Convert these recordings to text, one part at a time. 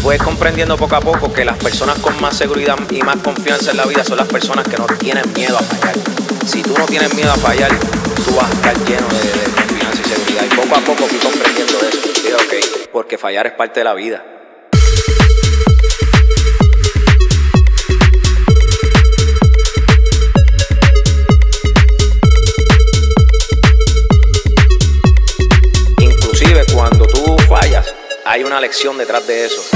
puedes comprendiendo poco a poco que las personas con más seguridad y más confianza en la vida son las personas que no tienen miedo a fallar. Si tú no tienes miedo a fallar, tú vas a estar lleno de confianza y seguridad. Y poco a poco fui comprendiendo eso. Dije, ok, porque fallar es parte de la vida. Inclusive cuando tú fallas, hay una lección detrás de eso.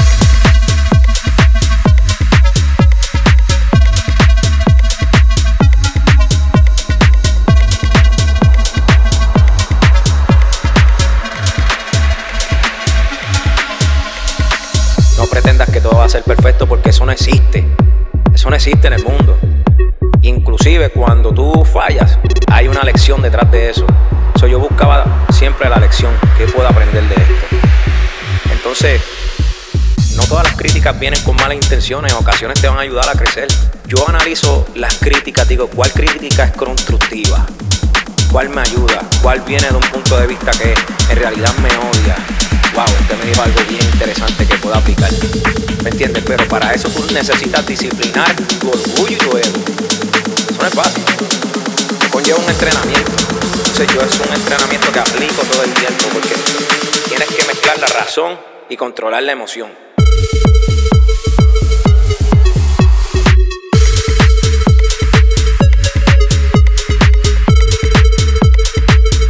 No pretendas que todo va a ser perfecto porque eso no existe. Eso no existe en el mundo. Inclusive cuando tú fallas, hay una lección detrás de eso. Yo buscaba siempre la lección que puedo aprender de esto. Entonces, no todas las críticas vienen con malas intenciones. En ocasiones te van a ayudar a crecer. Yo analizo las críticas, digo, ¿cuál crítica es constructiva? ¿Cuál me ayuda? ¿Cuál viene de un punto de vista que en realidad me odia? Wow, usted me dijo algo bien interesante que puedo aplicar. ¿Me entiendes? Pero para eso tú necesitas disciplinar tu orgullo y tu ego. Eso no es fácil. Conlleva un entrenamiento. Entonces yo es un entrenamiento que aplico todo el tiempo porque tienes que mezclar la razón y controlar la emoción.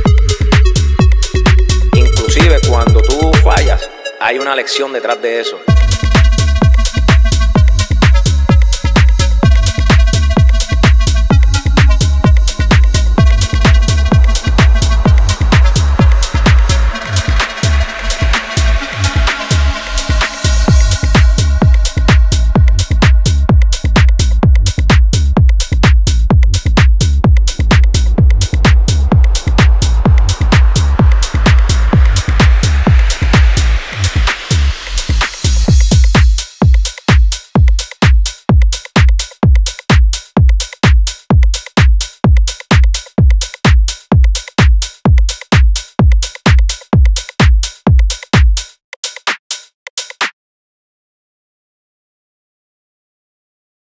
Inclusive cuando tú fallas, hay una lección detrás de eso.